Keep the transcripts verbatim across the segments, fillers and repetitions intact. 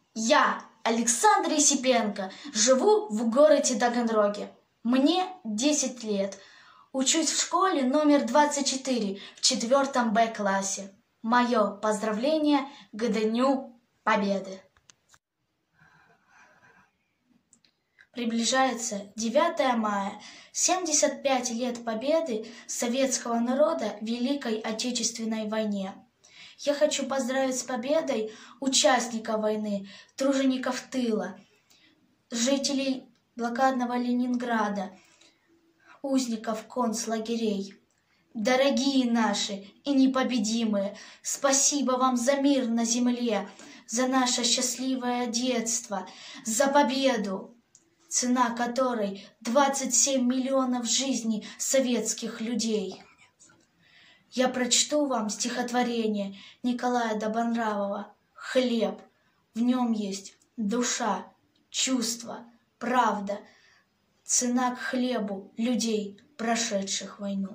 Я, Александр Есипенко, живу в городе Таганроге. Мне десять лет. Учусь в школе номер двадцать четыре в четвертом Б классе. Мое поздравление к Дню Победы. Приближается девятое мая, семьдесят пять лет победы советского народа в Великой Отечественной войне. Я хочу поздравить с победой участников войны, тружеников тыла, жителей блокадного Ленинграда, узников концлагерей. Дорогие наши и непобедимые, спасибо вам за мир на земле, за наше счастливое детство, за победу, цена которой двадцать семь миллионов жизней советских людей. Я прочту вам стихотворение Николая Добронравова «Хлеб». В нем есть душа, чувство, правда, цена к хлебу людей, прошедших войну.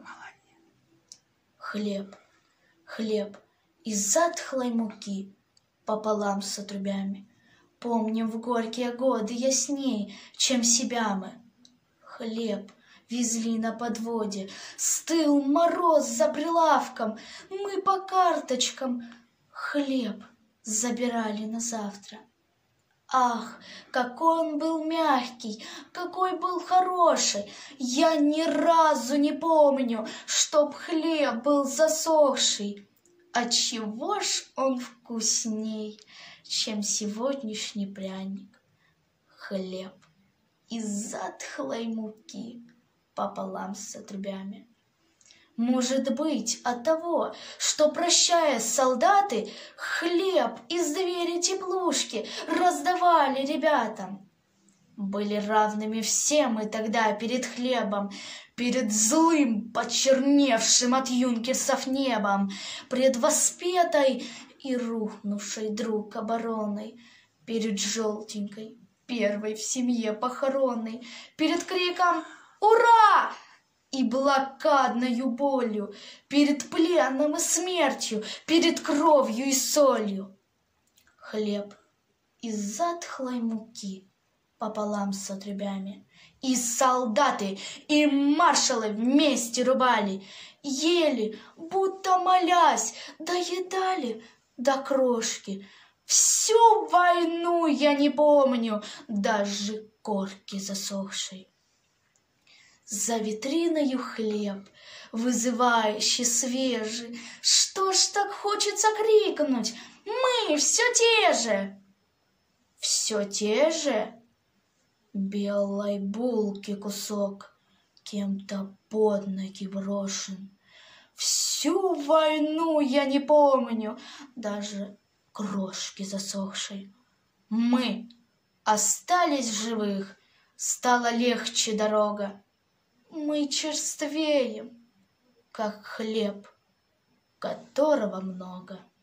Хлеб, хлеб из затхлой муки пополам с отрубями. Помним в горькие годы ясней, чем себя мы. Хлеб везли на подводе, стыл мороз за прилавком, мы по карточкам хлеб забирали на завтра. Ах, какой он был мягкий, какой был хороший, я ни разу не помню, чтоб хлеб был засохший. Отчего ж он вкусней, чем сегодняшний пряник? Хлеб из затхлой муки пополам с отрубями. Может быть, от того, что, прощая солдаты, хлеб из двери теплушки раздавали ребятам. Были равными все мы тогда перед хлебом, перед злым, почерневшим от юнкерсов небом, пред воспетой и рухнувшей друг обороной, перед желтенькой, первой в семье похоронной, перед криком «Ура!» и блокадною болью, перед пленом и смертью, перед кровью и солью. Хлеб из затхлой муки пополам с отрубями, и солдаты, и маршалы вместе рубали, ели, будто молясь, доедали до крошки. Всю войну я не помню даже корки засохшей. За витриною хлеб, вызывающий свежий. Что ж так хочется крикнуть? Мы все те же! Все те же? Белой булки кусок, кем-то под ноги брошен. Всю войну я не помню даже крошки засохшей. Мы остались в живых, стала легче дорога. Мы черствеем, как хлеб, которого много.